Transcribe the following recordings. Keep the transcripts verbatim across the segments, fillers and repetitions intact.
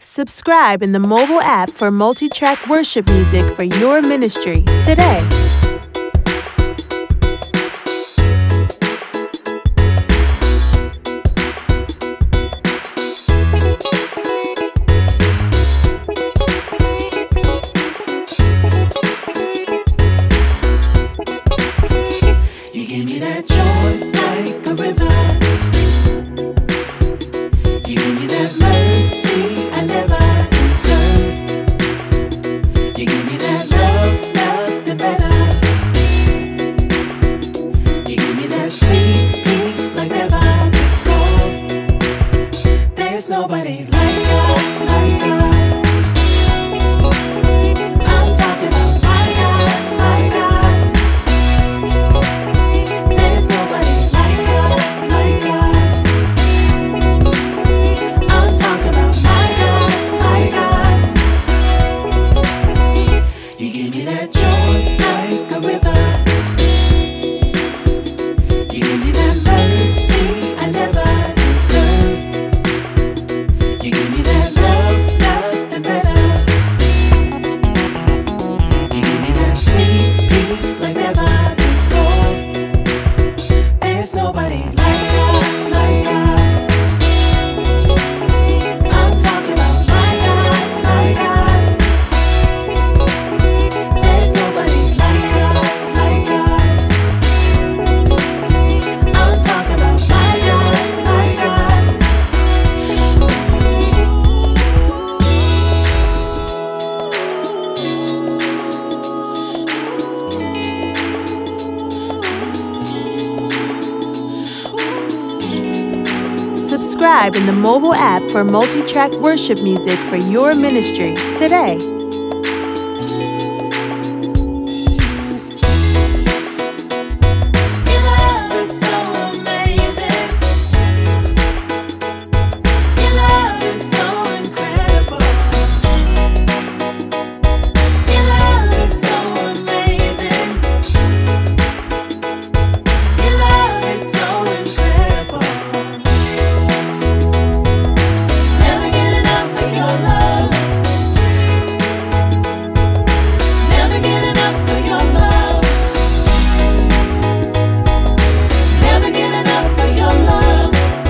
Subscribe in the mobile app for multi-track worship music for your ministry today. You give me that joy like a river. You give me that mercy I never deserved. You give me that love, nothing better. You give me that sweet peace like never before. There's nobody like God, like God. I'm talking about my God, my God. There's nobody like God, like God. I'm talking about my God, my God. You give me that joy like a river. You give me that mercy I never deserved. You give me that love, nothing better. You give me that sweet peace like never before. There's nobody like God, like God. I'm talking about my God, my God. There's nobody like God, like God. I'm talking about my God, my God. Subscribe in the mobile app for multi-track worship music for your ministry today. Your love is so amazing. Your love is so incredible. Your love is so amazing. Your love is so incredible. Never get enough of your love. Never get enough of your love. Never get enough of your love.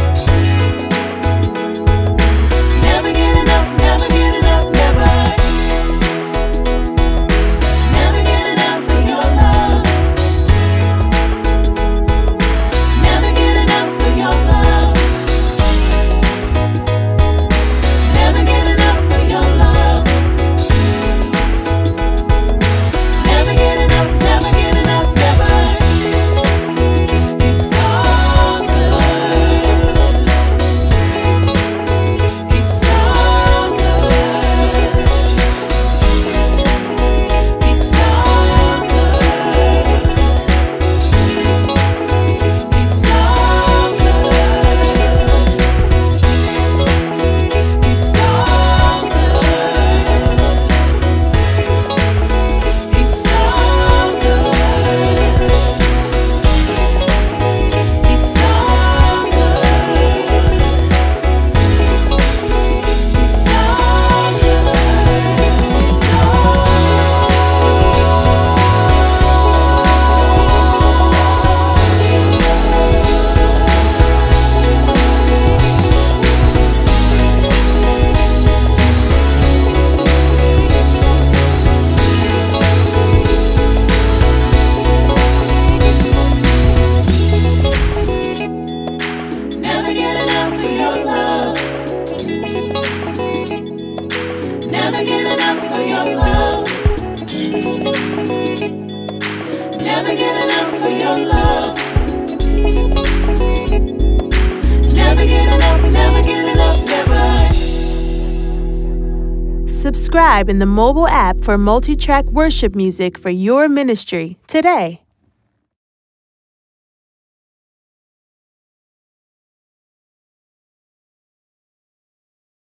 Never get enough, never get enough, never. Never get enough of your love. Never get enough of your love. Never get enough of your love. Never get enough, never get enough, never. He's so good. He's so good. He's so good. He's so good. He's so good. He's so good. He's so good. He's Never get enough of your love. Never get enough of your love. Never get enough of your love. Never get enough, never get enough, never. Subscribe in the mobile app for multi-track worship music for your ministry today.